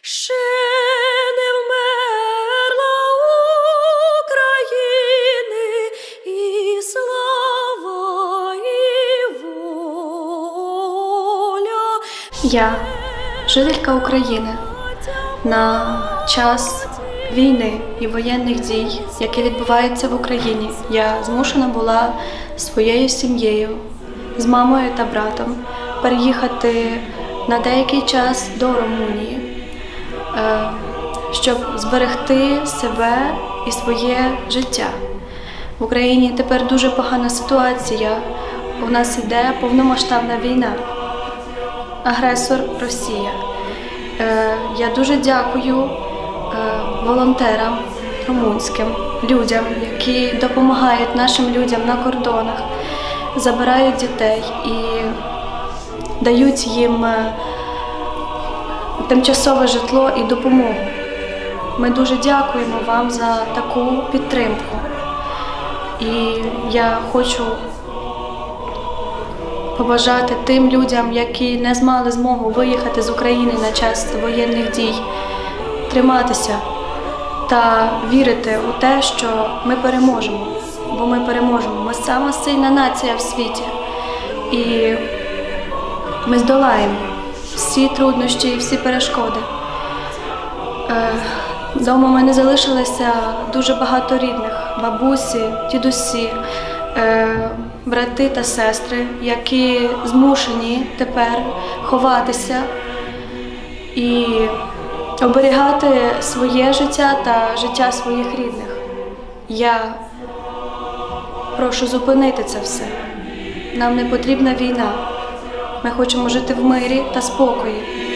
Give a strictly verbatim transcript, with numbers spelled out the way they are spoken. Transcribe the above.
Ще не вмерла України і слава, і воля. Я, жителька України, на час війни і воєнних дій, які відбуваються в Україні, я змушена була своєю сім'єю, з мамою та братом переїхати на деякий час до Румунії, щоб зберегти себе і своє життя. В Україні тепер дуже погана ситуація. У нас йде повномасштабна війна. Агресор – Росія. Я дуже дякую волонтерам румунським, людям, які допомагають нашим людям на кордонах, забирають дітей і дають їм тимчасове житло і допомогу. Ми дуже дякуємо вам за таку підтримку. І я хочу побажати тим людям, які не мали змогу виїхати з України на час воєнних дій, триматися та вірити у те, що ми переможемо. Бо ми переможемо. Ми сама сильна нація в світі. І ми здолаємо всі труднощі і всі перешкоди. Вдома в мене залишилося дуже багато рідних. Бабусі, дідусі, брати та сестри, які змушені тепер ховатися і оберігати своє життя та життя своїх рідних. Я прошу зупинити це все. Нам не потрібна війна. Ми хочемо жити в мирі та спокої.